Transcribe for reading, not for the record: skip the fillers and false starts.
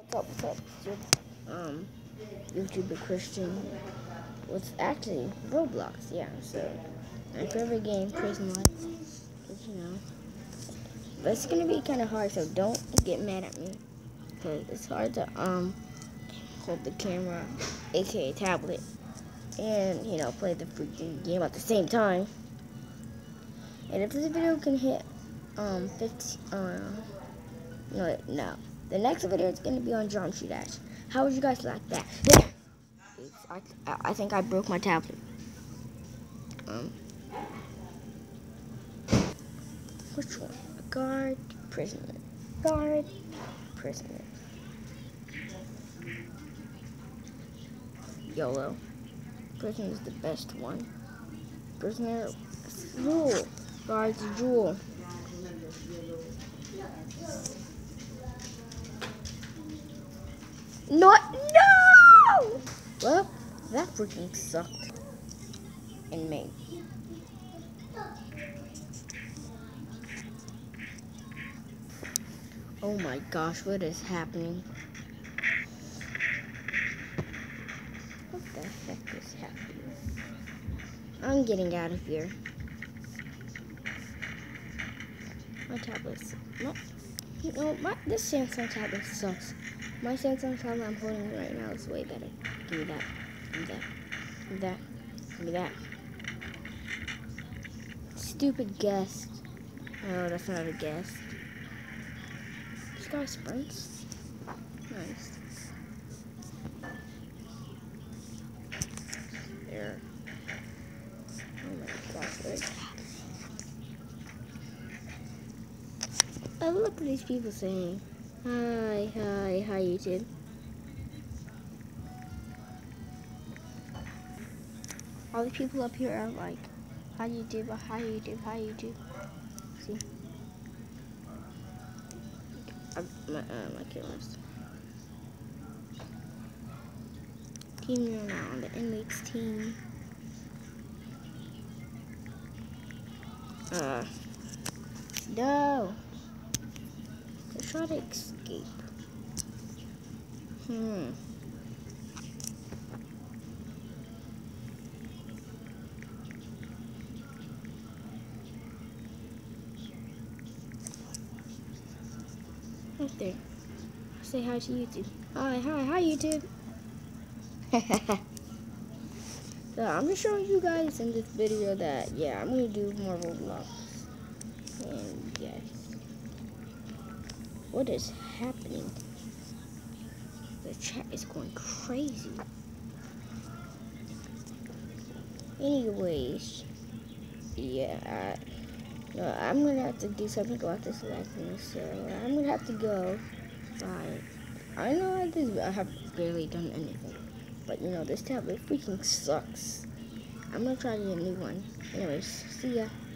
What's up? YouTuber Christian. What's actually Roblox? Yeah. So my favorite game, Prison Lights. But it's gonna be kind of hard. So don't get mad at me, cause it's hard to hold the camera, aka tablet, and play the freaking game at the same time. And if this video can hit 50, no. The next video is gonna be on Geometry Dash. How would you guys like that? Yeah. I think I broke my tablet. Which one? Guard, prisoner. Guard, prisoner. YOLO. Prisoner is the best one. Prisoner, Jewel. Guard's Jewel. No! Well, that freaking sucked. And me. Oh my gosh, what is happening? What the heck is happening? I'm getting out of here. My tablet's this Samsung tablet sucks. My Samsung tablet I'm holding right now is way better. Give me that. Give me that. Give me that. Give me that. Stupid guest. Oh, that's not a guest. This guy sprints. Nice. There. Oh my gosh. I look at these people saying, hi YouTube. All the people up here are like, hi YouTube, hi YouTube, hi YouTube. See? My camera's. Team now on the inmates team. No. Let's try to escape. Right there. Say hi to YouTube. Hi YouTube. So I'm just showing you guys in this video that I'm gonna do more Roblox. And yes. What is happening? The chat is going crazy. Anyways, I'm gonna have to do something about this lesson, so I'm gonna have to go. Bye. I know I have barely done anything, but this tablet freaking sucks. I'm gonna try to get a new one. Anyways, see ya.